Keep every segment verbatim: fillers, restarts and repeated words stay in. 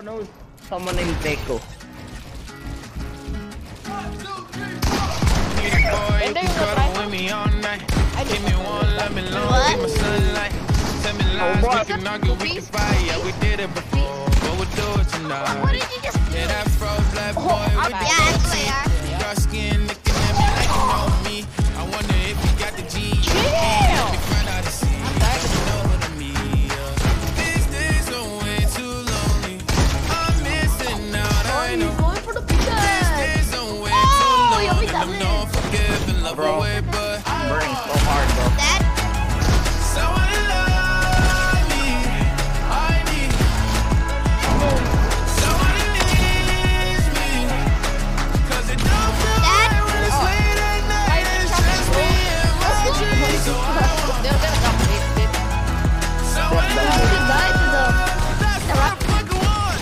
don't know someone named Beko. And then you with me all night. Give me one, let me long, be my sunlight. Tell me lies, we can argue, we can fight. Yeah, we did it before, but we'll do it tonight. What did you just do? Yeah, that fro black boy with the Yeah, actually, yeah. dark skin, looking at me like you know me. I wonder if you got the G. Yeah. We find out the C. You know what I mean. These days are way too lonely. I'm missing out, I know. Going for the pizza. These days are way too lonely. I'm not forgiving, love away, but I'm burning so hard, bro. Dad? someone love me. I need someone who needs me. Cause it don't feel Dad? right when it's late at night. It's just me and my dreams. So I want someone to love. That's what I fucking want.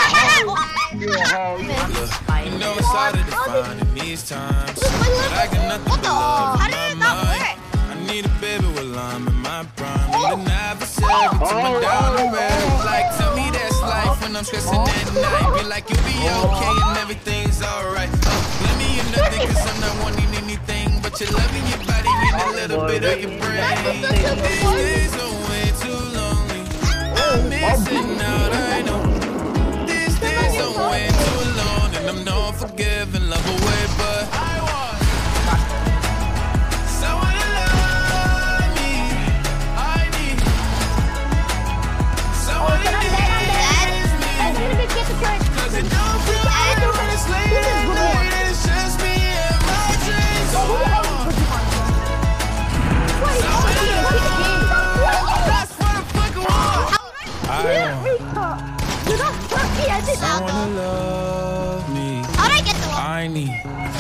You know it's hard to define in these times, but I got nothing but love How in did my it not mind. work? I need a baby while I'm in my prime. Need an adversary to my down the road. Like, tell me that's life when I'm stressing at night. Be like, you'll be okay and everything's alright. Uh, let me in nothing cause I'm not wanting anything, but you're loving your body and a little bit of your brain. These days are way too lonely. I'm missing out, I know. These days are way too long, and I'm not forgiving, love away, but I want someone to love me. I need someone who needs me. Cause it don't feel right when it's late at night. It's just me and my dreams. So I want someone to love me. That's what I fucking want. I want someone to love me. How'd I get the one? I need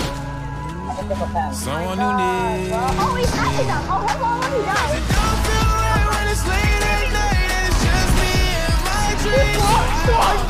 someone who needs Oh, he's not me. enough. Oh, hello, he Cause died. it don't feel right when it's late at night. And it's just me and my dreams.